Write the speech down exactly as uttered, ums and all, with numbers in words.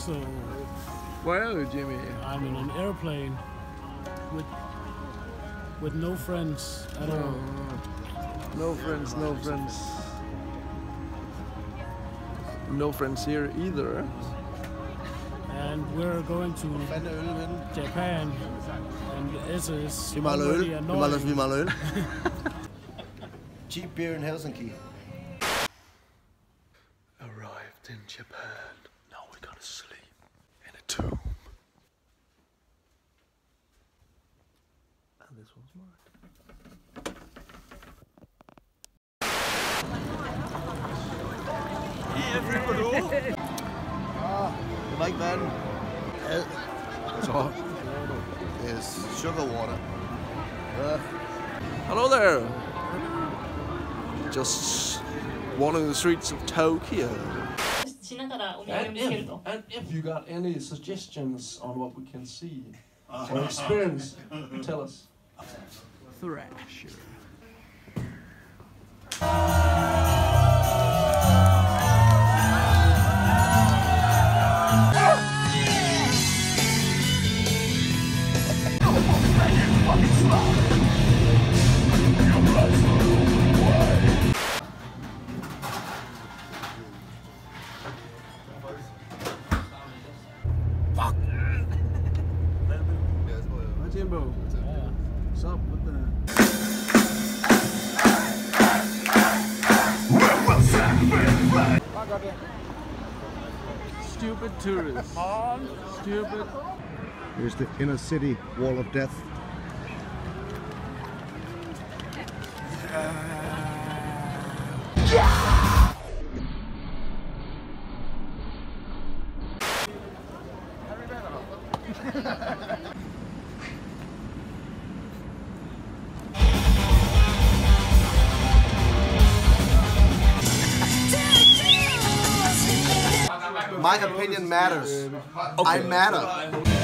So. Where are you, Jimmy? I'm in an airplane with with no friends at no, all. No friends, no friends. No friends here either. And we're going to Japan. And this is Vi mangler øl. already Vi mangler, annoying. vi mangler øl. Cheap beer in Helsinki. Arrived in Japan. Now we're gonna sleep in a tomb. And this one's mine. Hey everybody! Ah, det var ikke vand. Ad. Så. Yes, sugar water. Uh. Hello there! Just wandering the streets of Tokyo. And if, and if you got any suggestions on what we can see or experience, tell us. Thrasher. Jimbo, what's up with that? Stupid tourists. Stupid. Here's the inner city wall of death. My opinion matters. I matter.